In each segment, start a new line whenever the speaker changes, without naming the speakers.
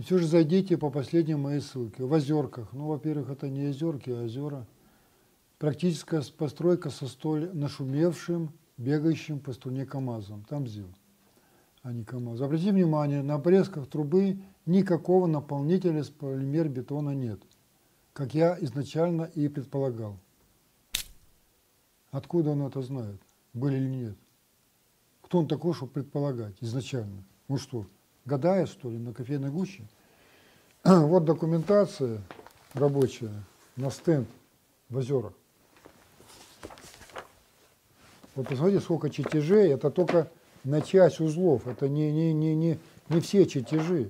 все же зайдите по последней моей ссылке. В Озерках. Ну, во-первых, это не озерки, а озера. Практическая постройка со столь нашумевшим, бегающим по струне КАМАЗом. Там ЗИЛ, а не КАМАЗ. Обратите внимание, на обрезках трубы никакого наполнителя из полимер-бетона нет, как я изначально и предполагал. Откуда он это знает? Были или нет? Кто он такой, чтобы предполагать изначально? Ну что, гадает, что ли, на кофейной гуще? Вот документация рабочая на стенд в Озерах. Вот посмотрите, сколько чертежей, это только на часть узлов, это не все чертежи.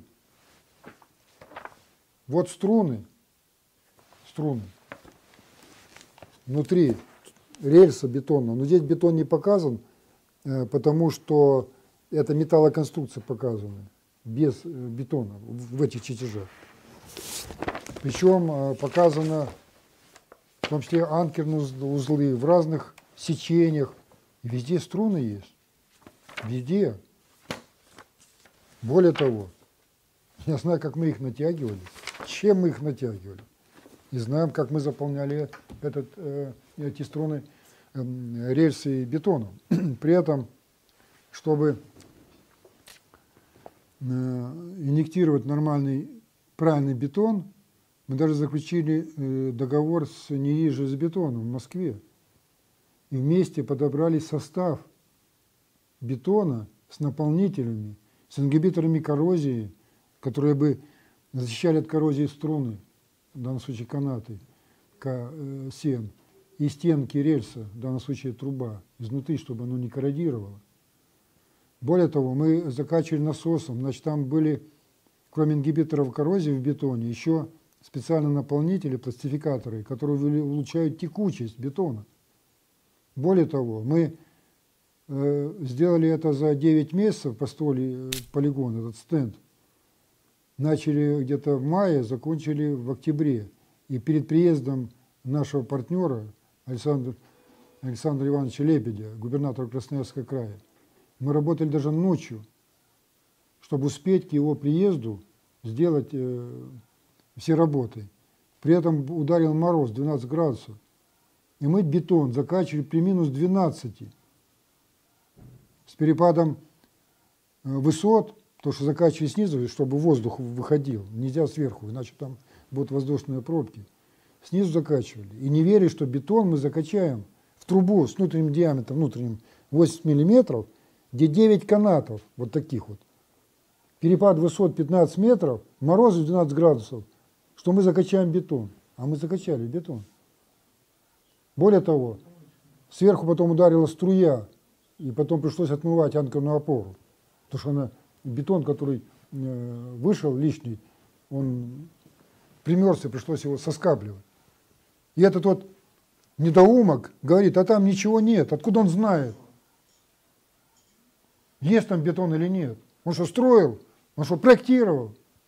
Вот струны, внутри рельса бетонного, но здесь бетон не показан, потому что это металлоконструкция показана, без бетона в этих чертежах. Причем показано в том числе анкерные узлы в разных сечениях. И везде струны есть. Везде. Более того, я знаю, как мы их натягивали, чем мы их натягивали. И знаем, как мы заполняли эти струны, рельсы бетоном. При этом, чтобы инъектировать нормальный, правильный бетон, мы даже заключили договор с НИИ железобетоном в Москве. И вместе подобрали состав бетона с наполнителями, с ингибиторами коррозии, которые бы защищали от коррозии струны, в данном случае канаты, К7, и стенки рельса, в данном случае труба, изнутри, чтобы оно не корродировало. Более того, мы закачивали насосом, значит, там были, кроме ингибиторов коррозии в бетоне, еще специальные наполнители, пластификаторы, которые улучшают текучесть бетона. Более того, мы сделали это за 9 месяцев, построили полигон, этот стенд. Начали где-то в мае, закончили в октябре. И перед приездом нашего партнера Александра Ивановича Лебедя, губернатора Красноярского края, мы работали даже ночью, чтобы успеть к его приезду сделать все работы. При этом ударил мороз 12 градусов. И мы бетон закачивали при минус 12 с перепадом высот, то что закачивали снизу, чтобы воздух выходил, нельзя сверху, иначе там будут воздушные пробки. Снизу закачивали. И не верили, что бетон мы закачаем в трубу с внутренним диаметром, внутренним 80 миллиметров, где 9 канатов, вот таких вот. Перепад высот 15 метров, мороз 12 градусов, что мы закачаем бетон. А мы закачали бетон. Более того, сверху потом ударила струя, и потом пришлось отмывать анкерную опору. Потому что бетон, который вышел лишний, он примерз, и пришлось его соскабливать. И этот вот недоумок говорит, а там ничего нет. Откуда он знает? Есть там бетон или нет? Он что, строил? Он что, проектировал?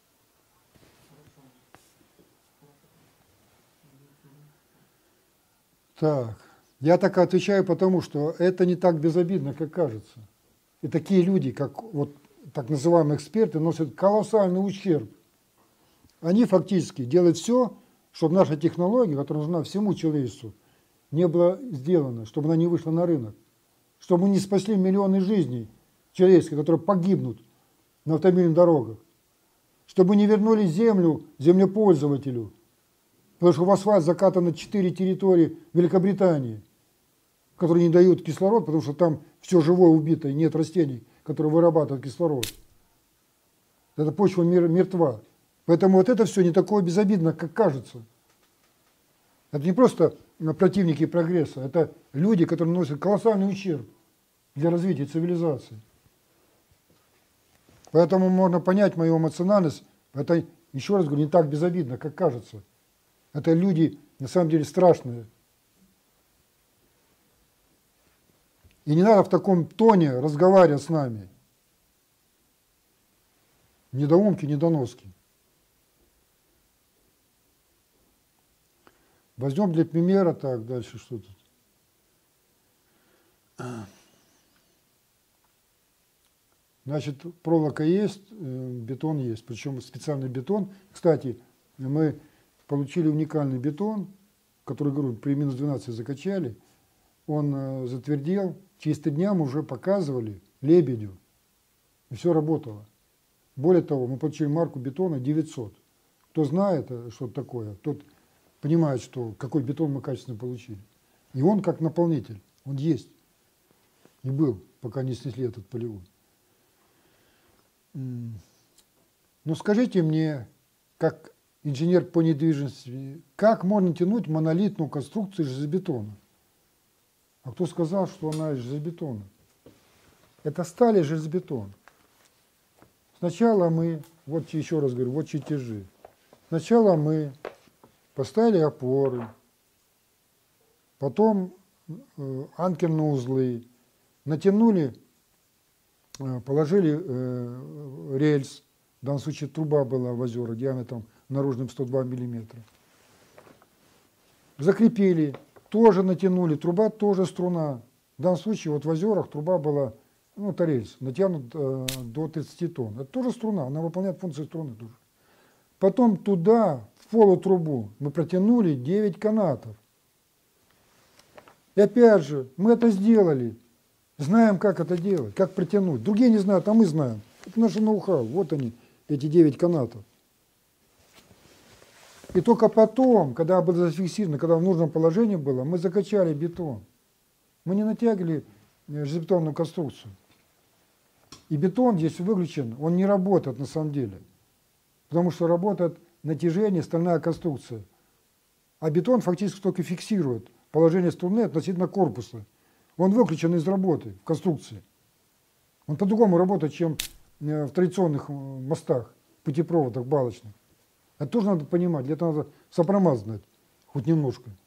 Так, я так отвечаю, потому что это не так безобидно, как кажется. И такие люди, как вот так называемые эксперты, носят колоссальный ущерб. Они фактически делают все, чтобы наша технология, которая нужна всему человечеству, не была сделана, чтобы она не вышла на рынок, чтобы мы не спасли миллионы жизней человеческих, которые погибнут на автомобильных дорогах, чтобы не вернули землю землепользователю, потому что в асфальт закатано 4 территории Великобритании, которые не дают кислород, потому что там все живое убито, и нет растений, которые вырабатывают кислород. Эта почва мертва. Поэтому вот это все не такое безобидно, как кажется. Это не просто противники прогресса, это люди, которые наносят колоссальный ущерб для развития цивилизации. Поэтому можно понять мою эмоциональность. Это, еще раз говорю, не так безобидно, как кажется. Это люди, на самом деле, страшные. И не надо в таком тоне разговаривать с нами. Недоумки, недоноски. Возьмем для примера, так, дальше что тут. Значит, проволока есть, бетон есть, причем специальный бетон. Кстати, мы получили уникальный бетон, который, говорю, при минус 12 закачали, он затвердел, через 3 дня мы уже показывали Лебедю, и все работало. Более того, мы получили марку бетона 900. Кто знает, что это такое, тот понимает, что какой бетон мы качественно получили. И он как наполнитель, он есть. И был, пока не снесли этот полигон. Ну скажите мне, как инженер по недвижимости, как можно тянуть монолитную конструкцию из железобетона? А кто сказал, что она из железобетона? Это сталь и железобетон. Сначала мы, вот еще раз говорю, вот чертежи. Сначала мы поставили опоры, потом анкерные узлы, натянули, положили рельс, в данном случае труба была в озерах диаметром наружным 102 миллиметра. Закрепили, тоже натянули, труба тоже струна. В данном случае вот в озерах труба была, ну это рельс, натянут до 30 тонн. Это тоже струна, она выполняет функцию струны тоже. Потом туда, в полутрубу, мы протянули 9 канатов. И опять же, мы это сделали. Знаем, как это делать, как протянуть. Другие не знают, а мы знаем. Это наше ноу-хау. Вот они, эти 9 канатов. И только потом, когда было зафиксировано, когда в нужном положении было, мы закачали бетон. Мы не натягивали железобетонную конструкцию. И бетон здесь выключен, он не работает на самом деле. Потому что работает натяжение, стальная конструкция. А бетон фактически только фиксирует положение струны относительно корпуса. Он выключен из работы в конструкции. Он по-другому работает, чем в традиционных мостах, путепроводах балочных. Это тоже надо понимать, для этого надо сопромат знать, хоть немножко.